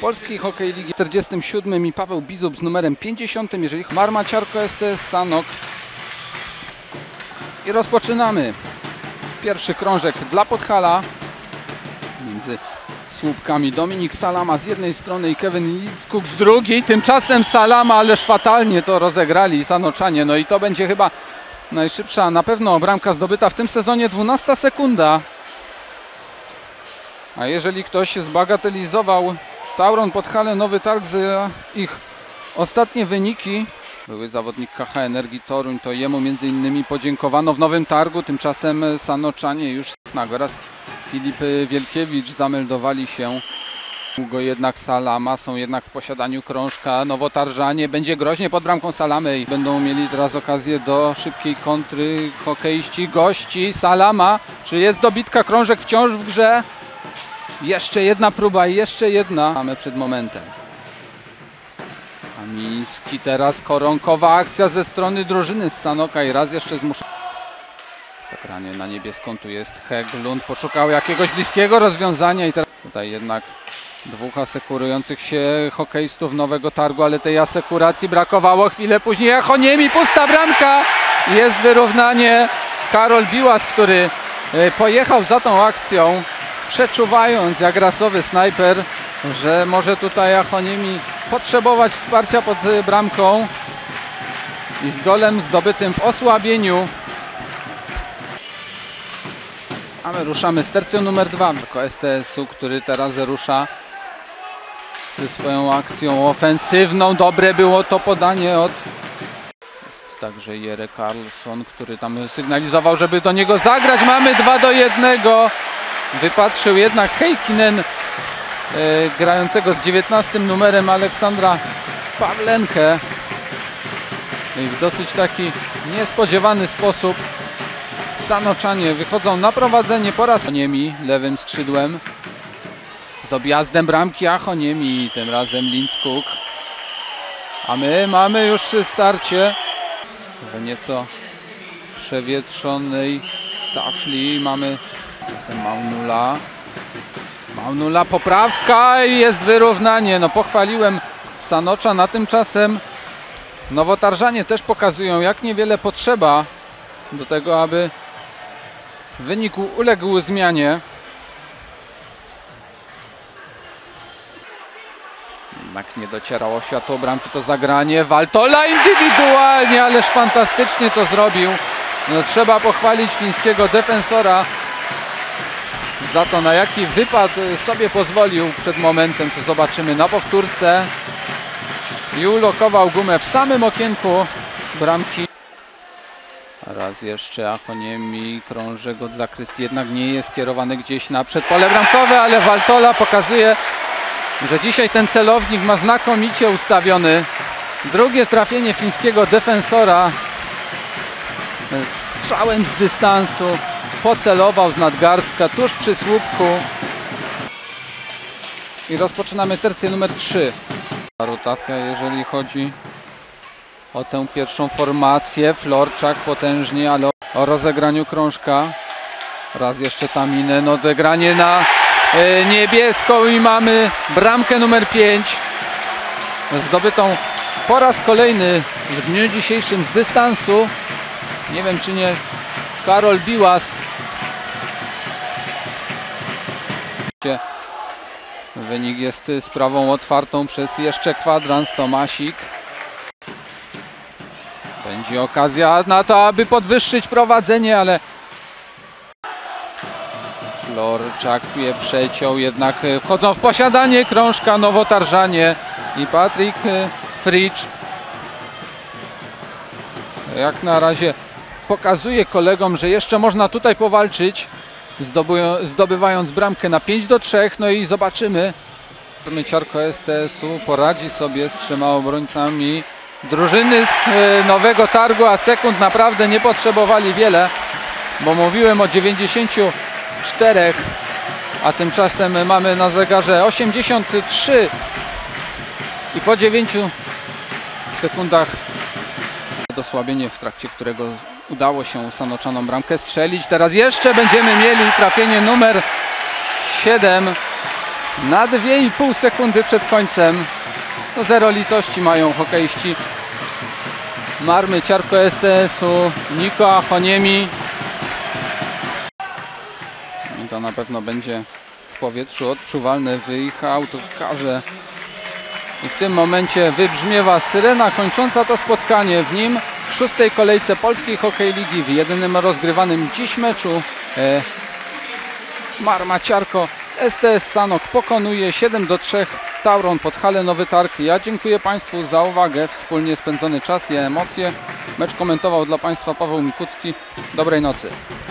Polskiej Hokej Ligi 47 i Paweł Bizub z numerem 50, jeżeli Marmaciarko STS Sanok. I rozpoczynamy pierwszy krążek dla Podhala. Między słupkami Dominik Salama z jednej strony i Kevin Lickuk z drugiej. Tymczasem Salama, ależ fatalnie to rozegrali Sanoczanie. No i to będzie chyba najszybsza na pewno bramka zdobyta w tym sezonie, 12 sekunda. A jeżeli ktoś zbagatelizował Tauron Podhale Nowy Targ za ich ostatnie wyniki, były zawodnik KH Energii Toruń, to jemu między innymi podziękowano w Nowym Targu. Tymczasem Sanoczanie już oraz Filip Wielkiewicz zameldowali się. Długo jednak Salama, są jednak w posiadaniu krążka. Nowotarżanie, będzie groźnie pod bramką Salamy i będą mieli teraz okazję do szybkiej kontry hokeiści gości. Salama, czy jest dobitka, krążek wciąż w grze? Jeszcze jedna próba i jeszcze jedna. Mamy przed momentem. Kamiński, teraz koronkowa akcja ze strony drużyny z Sanoka i raz jeszcze zmuszony. Zagranie na niebieską, tu jest Heglund, poszukał jakiegoś bliskiego rozwiązania i teraz tutaj jednak dwóch asekurujących się hokeistów Nowego Targu, ale tej asekuracji brakowało chwilę później. Achoniemi, pusta bramka, jest wyrównanie. Karol Biłas, który pojechał za tą akcją, przeczuwając jak rasowy snajper, że może tutaj Achoniemi potrzebować wsparcia pod bramką i z golem zdobytym w osłabieniu. A my ruszamy z tercją numer 2 STS-u, który teraz rusza ze swoją akcją ofensywną. Dobre było to podanie od... Jest także Jere Karlsson, który tam sygnalizował, żeby do niego zagrać. Mamy 2-1. Wypatrzył jednak Heikkinen, grającego z 19 numerem Aleksandra Pawlenkę. I w dosyć taki niespodziewany sposób Sanoczanie wychodzą na prowadzenie po raz Achoniemi lewym skrzydłem. Z objazdem bramki Achoniemi, tym razem Lickuk. A my mamy już starcie w nieco przewietrzonej tafli. Mamy czasem Maunula, poprawka i jest wyrównanie. No pochwaliłem Sanoczan, a tymczasem Nowotarżanie też pokazują, jak niewiele potrzeba do tego, aby wynik uległ zmianie. Jednak nie docierało światło bramki to zagranie. Waltola indywidualnie, ależ fantastycznie to zrobił. No, trzeba pochwalić fińskiego defensora za to, na jaki wypad sobie pozwolił przed momentem, co zobaczymy na powtórce. I ulokował gumę w samym okienku bramki. Raz jeszcze Achoniemi, krążek od zakrystii, jednak nie jest kierowany gdzieś na przedpole bramkowe, ale Waltola pokazuje, że dzisiaj ten celownik ma znakomicie ustawiony. Drugie trafienie fińskiego defensora. Strzałem z dystansu pocelował z nadgarstka tuż przy słupku. I rozpoczynamy tercję numer 3. Rotacja, jeżeli chodzi o tę pierwszą formację. Florczak potężnie, ale o rozegraniu krążka. Raz jeszcze Taminen, odegranie na niebieską i mamy bramkę numer 5. Zdobytą po raz kolejny w dniu dzisiejszym z dystansu. Nie wiem, czy nie Karol Biłas. Wynik jest sprawą otwartą przez jeszcze kwadrans. Tomasik. Będzie okazja na to, aby podwyższyć prowadzenie, ale Florczak je przeciął, jednak wchodzą w posiadanie krążka Nowotarżanie i Patryk Fricz. Jak na razie pokazuje kolegom, że jeszcze można tutaj powalczyć, zdobywając bramkę na 5-3. No i zobaczymy, Marmaciarko STS-u poradzi sobie z 3 obrońcami drużyny z Nowego Targu, a sekund naprawdę nie potrzebowali wiele, bo mówiłem o 94, a tymczasem mamy na zegarze 83 i po 9 sekundach dosłabienie, w trakcie którego udało się Sanoczanom bramkę strzelić. Teraz jeszcze będziemy mieli trafienie numer 7. Na 2,5 sekundy przed końcem. No zero litości mają hokeiści Marmy Ciarko STS-u, Niko Achoniemi. I to na pewno będzie w powietrzu odczuwalne w ich autokarze. I w tym momencie wybrzmiewa syrena kończąca to spotkanie. W nim w 6. kolejce Polskiej Hokej Ligi w jedynym rozgrywanym dziś meczu Marma Ciarko STS Sanok pokonuje 7-3 Tauron Podhale Nowy Targ. Ja dziękuję Państwu za uwagę, wspólnie spędzony czas i emocje. Mecz komentował dla Państwa Paweł Mikucki. Dobrej nocy.